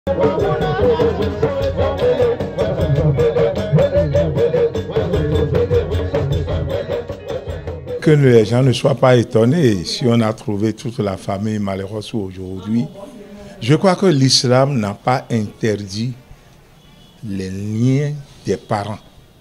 Que les gens ne soient pas étonnés si on a trouvé toute la famille malheureuse aujourd'hui. Je crois que l'islam n'a pas interdit les liens des parents.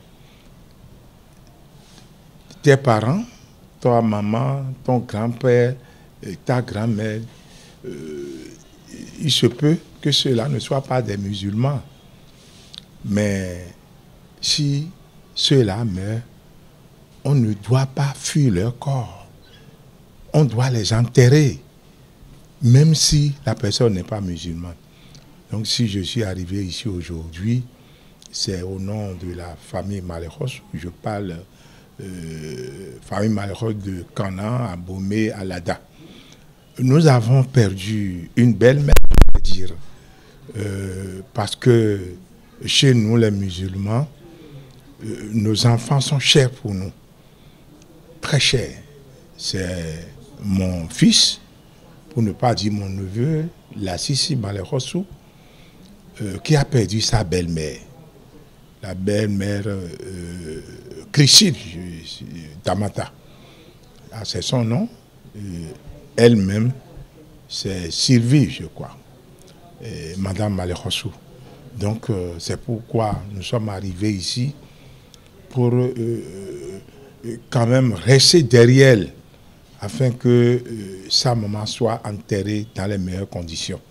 Tes parents, toi maman, ton grand-père, ta grand-mère, il se peut que ceux-là ne soient pas des musulmans. Mais si ceux-là meurent, on ne doit pas fuir leur corps. On doit les enterrer, même si la personne n'est pas musulmane. Donc si je suis arrivé ici aujourd'hui, c'est au nom de la famille malheureuse. Je parle famille malheureuse de Canan, à Bomé, à Lada. Nous avons perdu une belle-mère, dire, parce que chez nous, les musulmans, nos enfants sont chers pour nous. Très cher. C'est mon fils, pour ne pas dire mon neveu, la Sissi Malherossou, qui a perdu sa belle-mère. La belle-mère Christine Tamata. Ah, c'est son nom. Elle-même, c'est Sylvie, je crois. Madame Malherossou. Donc, c'est pourquoi nous sommes arrivés ici pour quand même rester derrière elle, afin que sa maman soit enterrée dans les meilleures conditions.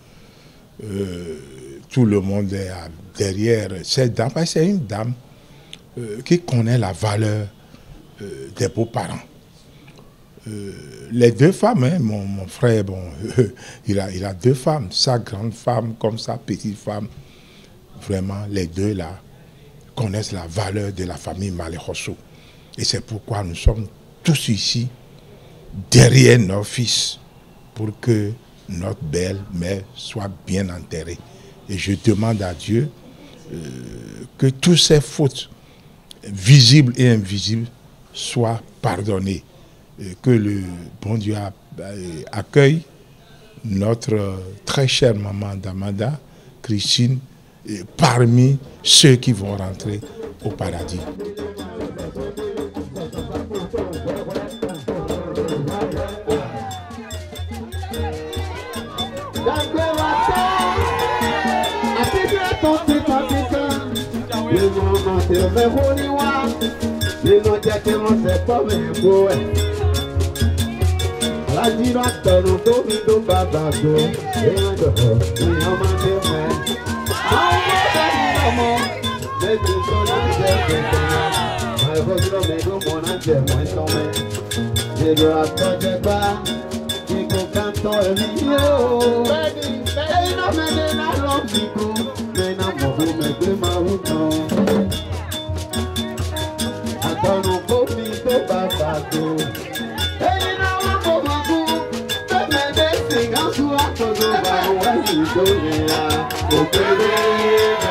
Tout le monde est derrière cette dame, parce que c'est une dame qui connaît la valeur des beaux-parents. Les deux femmes, hein, mon frère, bon, il a deux femmes, sa grande femme comme sa petite femme. Vraiment, les deux là connaissent la valeur de la famille Malherossou. Et c'est pourquoi nous sommes tous ici, derrière nos fils, pour que notre belle-mère soit bien enterrée. Et je demande à Dieu que toutes ces fautes, visibles et invisibles, soient pardonnées. Et que le bon Dieu accueille notre très chère maman Damada, Christine, parmi ceux qui vont rentrer au paradis. Oh,